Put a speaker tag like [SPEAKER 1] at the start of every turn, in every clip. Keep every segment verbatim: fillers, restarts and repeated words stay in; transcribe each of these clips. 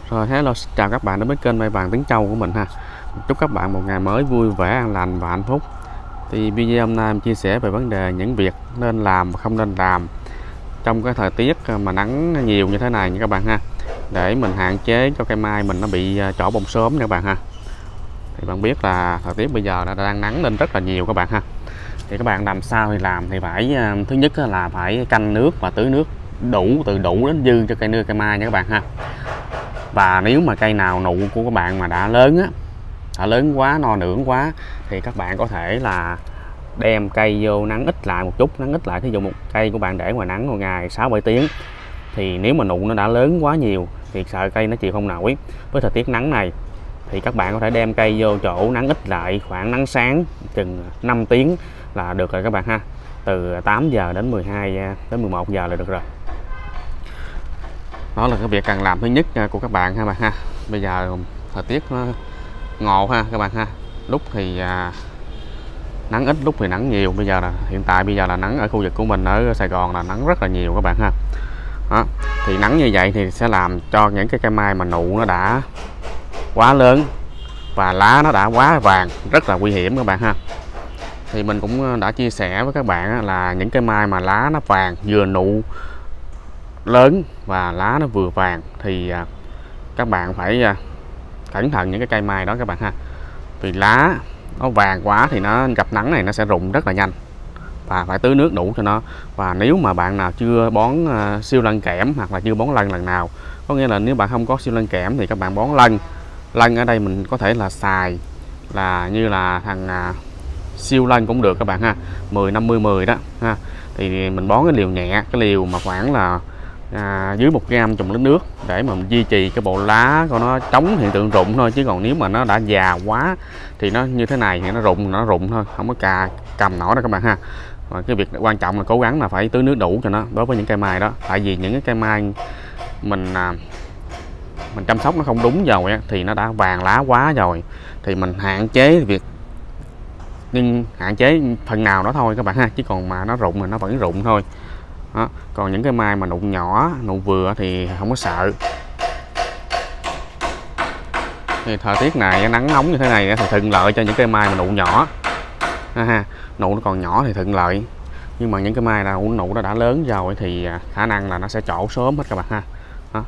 [SPEAKER 1] Rồi, hello, chào các bạn đến với kênh Mai Vàng Tiếng Châu của mình ha. Chúc các bạn một ngày mới vui vẻ, an lành và hạnh phúc. Thì video hôm nay em chia sẻ về vấn đề những việc nên làm và không nên làm trong cái thời tiết mà nắng nhiều như thế này nha các bạn ha, để mình hạn chế cho cây mai mình nó bị trổ bông sớm nha các bạn ha. Thì bạn biết là thời tiết bây giờ đã đang nắng lên rất là nhiều các bạn ha. Thì các bạn làm sao thì làm thì phải, thứ nhất là phải canh nước và tưới nước đủ, từ đủ đến dư cho cây nưa cây mai nha các bạn ha. Và nếu mà cây nào nụ của các bạn mà đã lớn á, đã lớn quá, no nưởng quá thì các bạn có thể là đem cây vô nắng ít lại một chút, nắng ít lại. Thí dụ một cây của bạn để ngoài nắng một ngày sáu bảy tiếng thì nếu mà nụ nó đã lớn quá nhiều thì sợ cây nó chịu không nổi với thời tiết nắng này, thì các bạn có thể đem cây vô chỗ nắng ít lại, khoảng nắng sáng chừng năm tiếng là được rồi các bạn ha. Từ tám giờ đến mười hai đến mười một giờ là được rồi. Đó là cái việc cần làm thứ nhất của các bạn ha bạn ha. Bây giờ thời tiết nó ngộ ha các bạn ha. Lúc thì à, nắng ít, lúc thì nắng nhiều. Bây giờ là hiện tại bây giờ là nắng ở khu vực của mình ở Sài Gòn là nắng rất là nhiều các bạn ha. Đó. Thì nắng như vậy thì sẽ làm cho những cái cây mai mà nụ nó đã quá lớn và lá nó đã quá vàng, rất là nguy hiểm các bạn ha. Thì mình cũng đã chia sẻ với các bạn là những cây mai mà lá nó vàng, vừa nụ lớn và lá nó vừa vàng thì các bạn phải cẩn thận những cái cây mai đó các bạn ha. Vì lá nó vàng quá thì nó gặp nắng này nó sẽ rụng rất là nhanh, và phải tưới nước đủ cho nó. Và nếu mà bạn nào chưa bón uh, siêu lân kẽm hoặc là chưa bón lân lần nào, có nghĩa là nếu bạn không có siêu lân kẽm thì các bạn bón lân. Lân ở đây mình có thể là xài là như là thằng uh, siêu lân cũng được các bạn ha, mười năm mươi mười đó ha. Thì mình bón cái liều nhẹ, cái liều mà khoảng là à, dưới một gram trùng lít nước để mà mình duy trì cái bộ lá của nó chống hiện tượng rụng thôi. Chứ còn nếu mà nó đã già quá thì nó như thế này thì nó rụng nó rụng thôi, không có cà cầm nổi đâu các bạn ha. Và cái việc quan trọng là cố gắng là phải tưới nước đủ cho nó đối với những cây mai đó. Tại vì những cái cây mai mình à, mình chăm sóc nó không đúng rồi thì nó đã vàng lá quá rồi, thì mình hạn chế việc, nhưng hạn chế phần nào đó thôi các bạn ha. Chứ còn mà nó rụng thì nó vẫn rụng thôi đó. Còn những cái mai mà nụ nhỏ, nụ vừa thì không có sợ. Thì thời tiết này nắng nóng như thế này thì thuận lợi cho những cây mai mà nụ nhỏ ha. Nụ nó còn nhỏ thì thuận lợi, nhưng mà những cái mai nào nụ nó đã lớn rồi thì khả năng là nó sẽ trổ sớm hết các bạn ha. Đó.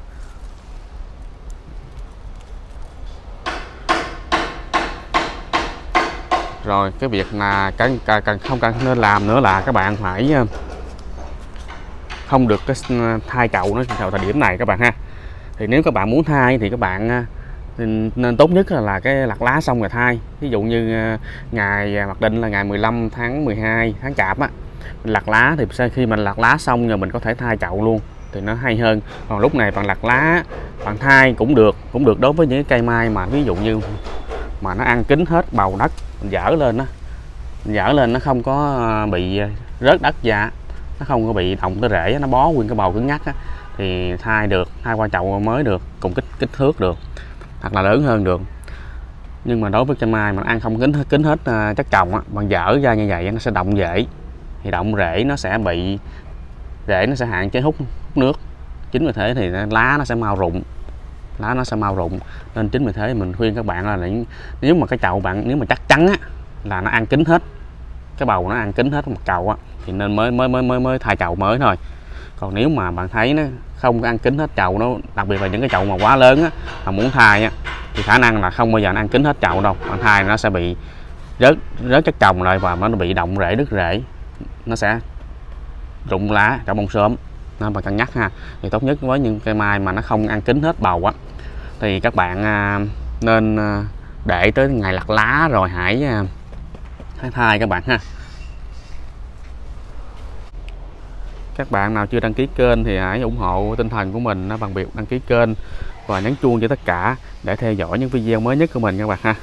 [SPEAKER 1] Rồi cái việc là cần, cần không cần nên làm nữa là các bạn phải không được cái thai chậu nó vào thời điểm này các bạn ha. Thì nếu các bạn muốn thai thì các bạn nên tốt nhất là cái lặt lá xong rồi thai. Ví dụ như ngày mặc định là ngày mười lăm tháng mười hai tháng Chạp á, mình lặt lá thì sau khi mình lặt lá xong rồi mình có thể thai chậu luôn thì nó hay hơn. Còn lúc này bạn lặt lá bạn thai cũng được, cũng được đối với những cây mai mà ví dụ như mà nó ăn kín hết bầu đất, mình dỡ lên đó, mình dỡ lên nó không có bị rớt đất ra, nó không có bị động tới rễ, nó bó nguyên cái bầu cứng nhắc á, thì thai được, thai qua chậu mới được, cùng kích kích thước được hoặc là lớn hơn được. Nhưng mà đối với cây mai mà ăn không kín kín hết uh, chất trồng á, bạn dỡ ra như vậy nó sẽ động rễ, thì động rễ nó sẽ bị rễ nó sẽ hạn chế hút, hút nước. Chính vì thế thì lá nó sẽ mau rụng, lá nó sẽ mau rụng. Nên chính vì thế mình khuyên các bạn là nếu mà cái chậu bạn nếu mà chắc chắn á là nó ăn kín hết, cái bầu nó ăn kín hết một chậu á, thì nên mới mới mới mới mới thay chậu mới thôi. Còn nếu mà bạn thấy nó không có ăn kín hết chậu, nó đặc biệt là những cái chậu mà quá lớn á mà muốn thay á, thì khả năng là không bao giờ nó ăn kín hết chậu đâu. Bạn thay nó sẽ bị rớt rớt chất trồng lại và nó bị động rễ, đứt rễ, nó sẽ rụng lá, trổ bông sớm. Nó bạn cân nhắc ha. Thì tốt nhất với những cây mai mà nó không ăn kín hết bầu á thì các bạn à, nên à, để tới ngày lặt lá rồi hãy à, hãy thay các bạn ha. Các bạn nào chưa đăng ký kênh thì hãy ủng hộ tinh thần của mình bằng việc đăng ký kênh và nhấn chuông cho tất cả để theo dõi những video mới nhất của mình các bạn ha.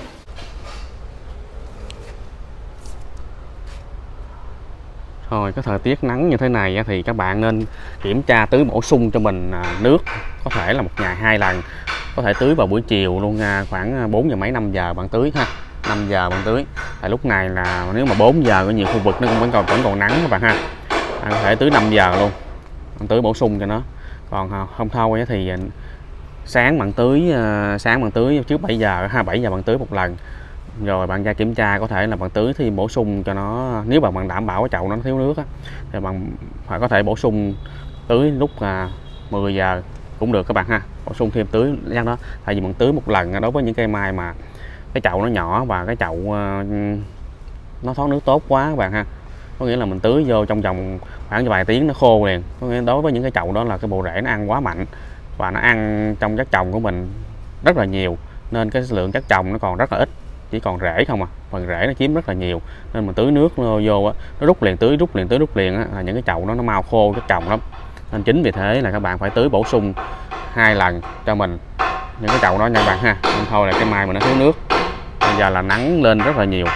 [SPEAKER 1] Rồi cái thời tiết nắng như thế này thì các bạn nên kiểm tra tưới bổ sung cho mình nước, có thể là một ngày hai lần, có thể tưới vào buổi chiều luôn, khoảng bốn giờ mấy năm giờ bạn tưới ha, năm giờ bạn tưới. Tại lúc này là nếu mà bốn giờ có nhiều khu vực nó cũng vẫn còn vẫn còn nắng các bạn ha. Bạn có thể tưới năm giờ luôn, bạn tưới bổ sung cho nó. Còn không thôi thì sáng bạn tưới uh, sáng bạn tưới trước bảy giờ ha, bảy giờ bạn tưới một lần, rồi bạn ra kiểm tra có thể là bạn tưới thì bổ sung cho nó, nếu mà bạn đảm bảo cái chậu nó thiếu nước á, thì bạn phải có thể bổ sung tưới lúc uh, mười giờ cũng được các bạn ha, bổ sung thêm tưới rang đó. Tại vì bạn tưới một lần đối với những cây mai mà cái chậu nó nhỏ và cái chậu uh, nó thoát nước tốt quá các bạn ha, có nghĩa là mình tưới vô trong vòng khoảng vài tiếng nó khô liền, có nghĩa đối với những cái chậu đó là cái bộ rễ nó ăn quá mạnh và nó ăn trong chất trồng của mình rất là nhiều, nên cái lượng chất trồng nó còn rất là ít, chỉ còn rễ không à, phần rễ nó chiếm rất là nhiều, nên mình tưới nước nó vô á, nó rút liền tưới rút liền tưới rút liền á, là những cái chậu đó nó mau khô chất trồng lắm. Nên chính vì thế là các bạn phải tưới bổ sung hai lần cho mình những cái chậu đó nha các bạn ha. Nên thôi là cái mai mà nó thiếu nước, bây giờ là nắng lên rất là nhiều.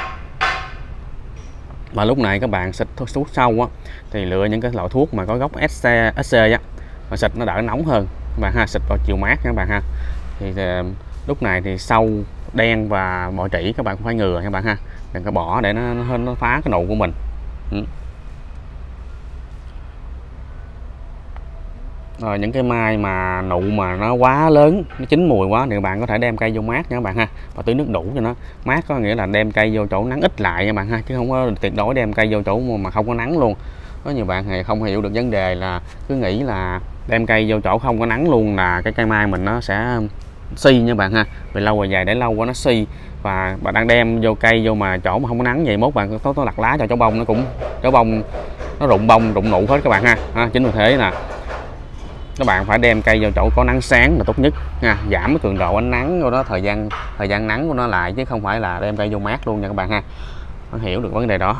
[SPEAKER 1] Và lúc này các bạn xịt thuốc sâu á, thì lựa những cái loại thuốc mà có gốc ét xê á, mà xịt nó đỡ nóng hơn các bạn ha, xịt vào chiều mát các bạn ha. Thì, thì lúc này thì sâu đen và bọ trĩ các bạn cũng phải ngừa các bạn ha, đừng có bỏ để nó nó, nó phá cái nụ của mình. Ừ. Rồi những cái mai mà nụ mà nó quá lớn, nó chín mùi quá thì các bạn có thể đem cây vô mát nha các bạn ha, và tưới nước đủ cho nó. Mát có nghĩa là đem cây vô chỗ nắng ít lại nha các bạn ha, chứ không có tuyệt đối đem cây vô chỗ mà không có nắng luôn. Có nhiều bạn thì không hiểu được vấn đề là cứ nghĩ là đem cây vô chỗ không có nắng luôn là cái cây mai mình nó sẽ suy nha bạn ha, vì lâu rồi dài để lâu quá nó suy, và bạn đang đem vô cây vô mà chỗ mà không có nắng vậy mốt bạn có, có lặt lá cho chỗ bông nó cũng chỗ bông nó rụng bông rụng nụ hết các bạn ha. ha chính vì thế là các bạn phải đem cây vào chỗ có nắng sáng là tốt nhất nha, giảm cái cường độ ánh nắng của nó, thời gian thời gian nắng của nó lại, chứ không phải là đem cây vô mát luôn nha các bạn ha. Bạn hiểu được vấn đề đó.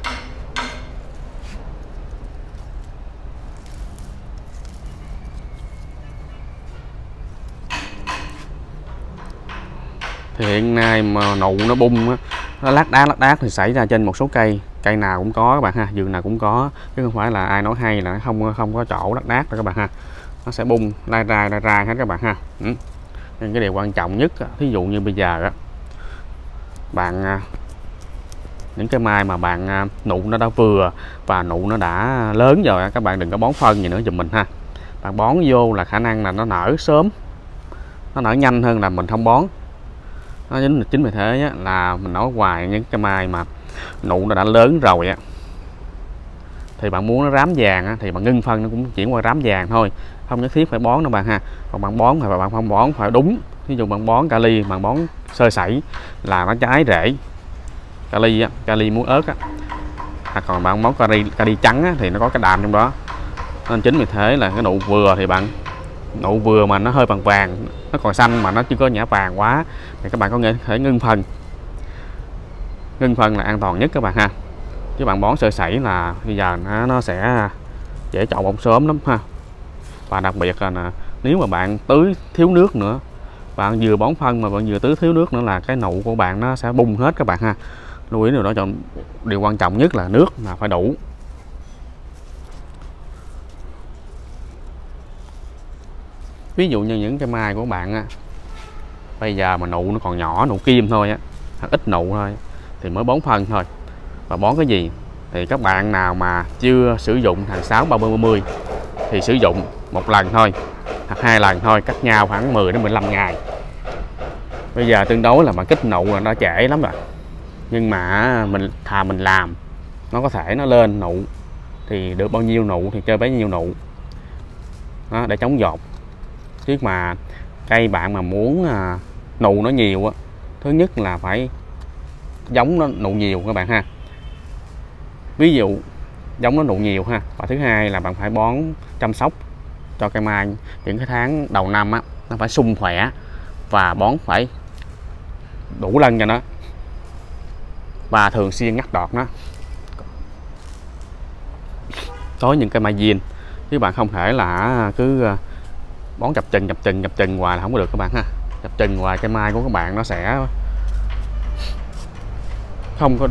[SPEAKER 1] Thì hiện nay mà nụ nó bung nó lác đác lác đác thì xảy ra trên một số cây, cây nào cũng có các bạn ha, vườn nào cũng có, chứ không phải là ai nói hay là không không có chỗ lác đác rồi các bạn ha. Nó sẽ bung lai rai lai rai hết các bạn ha. Ừ. Nên cái điều quan trọng nhất, thí dụ như bây giờ á, bạn những cái mai mà bạn nụ nó đã vừa và nụ nó đã lớn rồi, các bạn đừng có bón phân gì nữa giùm mình ha. Bạn bón vô là khả năng là nó nở sớm, nó nở nhanh hơn là mình không bón. Nó chính, chính vì thế á, là mình nói hoài những cái mai mà nụ nó đã lớn rồi á, thì bạn muốn nó rám vàng á, thì bạn ngưng phân nó cũng chuyển qua rám vàng thôi, không nhất thiết phải bón đâu bạn ha. Còn bạn bón thì bạn không bón phải đúng, ví dụ bạn bón kali, bạn bón sơ sẩy là nó cháy rễ kali á, kali muối ớt á, à, còn bạn bón kali, kali trắng á, thì nó có cái đạm trong đó. Nên chính vì thế là cái nụ vừa thì bạn nụ vừa mà nó hơi vàng vàng, nó còn xanh mà nó chưa có nhả vàng quá thì các bạn có thể ngưng phân. Ngưng phân là an toàn nhất các bạn ha, chứ bạn bón sơ sẩy là bây giờ nó, nó sẽ dễ chậu bông sớm lắm ha. Và đặc biệt là nếu mà bạn tưới thiếu nước nữa, bạn vừa bón phân mà bạn vừa tưới thiếu nước nữa là cái nụ của bạn nó sẽ bung hết các bạn ha. Lưu ý điều đó, chọn điều quan trọng nhất là nước là phải đủ. Ví dụ như những cây mai của bạn á, bây giờ mà nụ nó còn nhỏ, nụ kim thôi á, hoặc ít nụ thôi thì mới bón phân thôi. Và bón cái gì thì các bạn nào mà chưa sử dụng hàng sáu ba mươi ba mươi thì sử dụng một lần thôi hoặc hai lần thôi, cách nhau khoảng mười đến mười lăm ngày. Bây giờ tương đối là mà kích nụ là nó trễ lắm rồi, nhưng mà mình thà mình làm nó có thể nó lên nụ thì được bao nhiêu nụ thì chơi bấy nhiêu nụ đó, để chống dột. Chứ mà cây bạn mà muốn à, nụ nó nhiều á, thứ nhất là phải giống nó nụ nhiều các bạn ha, ví dụ giống nó nụ nhiều ha. Và thứ hai là bạn phải bón chăm sóc cho cây mai những cái tháng đầu năm á, nó phải sung khỏe và bón phải đủ lần cho nó, và thường xuyên ngắt đọt nó. Có những cây mai diên chứ bạn không thể là cứ bón chập chừng chập chừng chập chừng hoài là không có được các bạn ha. Chập chừng hoài cây mai của các bạn nó sẽ không có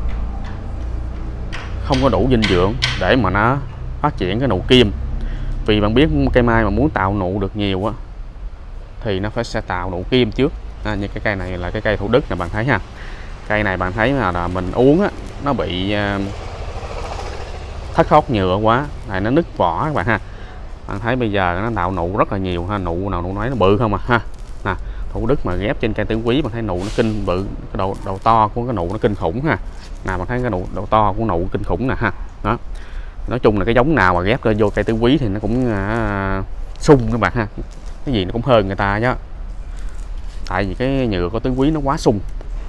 [SPEAKER 1] không có đủ dinh dưỡng để mà nó phát triển cái nụ kim. Vì bạn biết cây mai mà muốn tạo nụ được nhiều á thì nó phải sẽ tạo nụ kim trước. À, như cái cây này là cái cây Thủ Đức này bạn thấy ha. Cây này bạn thấy là, là mình uống á, nó bị uh, thất thoát nhựa quá, này nó nứt vỏ các bạn ha. Bạn thấy bây giờ nó tạo nụ rất là nhiều ha, nụ nào nụ nấy nó bự không à ha. Nè, Thủ Đức mà ghép trên cây tứ quý, bạn thấy nụ nó kinh bự, cái độ độ to của cái nụ nó kinh khủng ha. Nè, bạn thấy cái nụ độ to của nụ kinh khủng nè ha. Đó. Nói chung là cái giống nào mà ghép lên vô cây tứ quý thì nó cũng uh, sung các bạn ha. Cái gì nó cũng hơn người ta chứ. Tại vì cái nhựa của tứ quý nó quá sung.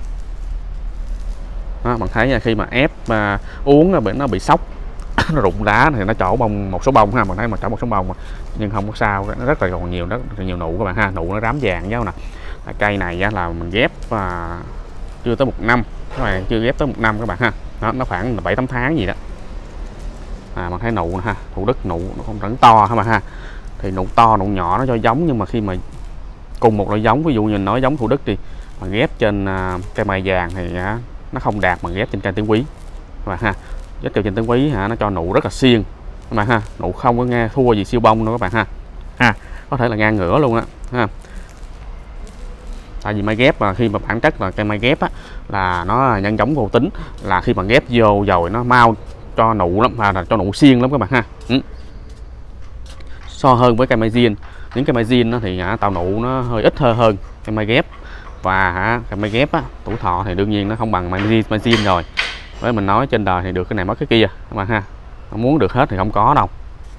[SPEAKER 1] Đó, bạn thấy khi mà ép uh, uống nó bị nó bị sốc nó rụng đá thì nó trổ bông một số bông ha, mình thấy mà trổ một số bông mà. Nhưng không có sao, nó rất là còn nhiều, rất là nhiều nụ các bạn ha, nụ nó rám vàng nhau nè. Cây này á, là mình ghép à, chưa tới một năm các bạn, chưa ghép tới một năm các bạn ha. Đó, nó khoảng bảy tám tháng gì đó. À, bạn thấy nụ nè ha, Thủ Đức nụ nó không rất to ha bạn ha. Thì nụ to nụ nhỏ nó cho giống, nhưng mà khi mà cùng một loại giống, ví dụ như nói giống Thủ Đức thì mà ghép trên à, cây mai vàng thì à, nó không đạt mà ghép trên cây tứ quý các bạn ha. Ghép trên tứ quý hả, nó cho nụ rất là xiên các bạn ha, nụ không có nghe thua gì siêu bông nữa các bạn ha. Ha, có thể là ngang ngửa luôn á ha. Tại vì mai ghép mà khi mà bản chất là cây mai ghép á, là nó nhân giống vô tính, là khi mà ghép vô rồi nó mau cho nụ lắm, à, là cho nụ xiên lắm các bạn ha. Ừ. So hơn với cây mai zin, những cây mai zin thì hả, tạo nụ nó hơi ít hơn hơn cây mai ghép. Và hả, cây mai ghép á, tuổi thọ thì đương nhiên nó không bằng mai zin, mai zin rồi. Với mình nói trên đời thì được cái này mất cái kia các bạn ha, muốn được hết thì không có đâu.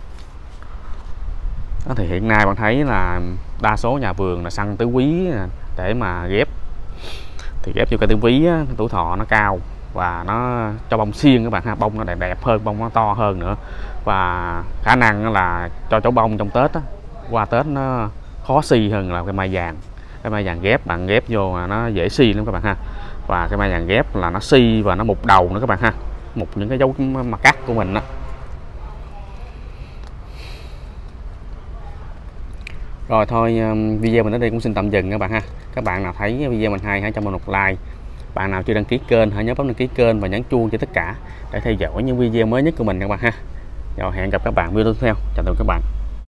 [SPEAKER 1] Đó, thì hiện nay bạn thấy là đa số nhà vườn là săn tứ quý để mà ghép, thì ghép vô cây tứ quý á, tuổi thọ nó cao và nó cho bông xiên các bạn ha, bông nó đẹp đẹp hơn, bông nó to hơn nữa, và khả năng là cho cháu bông trong Tết á, qua Tết nó khó si hơn là cây mai vàng. Cái mai vàng ghép bạn ghép vô mà nó dễ si lắm các bạn ha. Và cái mai vàng ghép là nó si và nó mục đầu nữa các bạn ha, mục những cái dấu mặt cắt của mình đó. Rồi thôi, video mình đến đây cũng xin tạm dừng các bạn ha. Các bạn nào thấy video mình hay hãy cho mình một like. Bạn nào chưa đăng ký kênh hãy nhớ bấm đăng ký kênh và nhấn chuông cho tất cả để theo dõi những video mới nhất của mình các bạn ha. Rồi hẹn gặp các bạn video tiếp theo. Chào tạm biệt các bạn.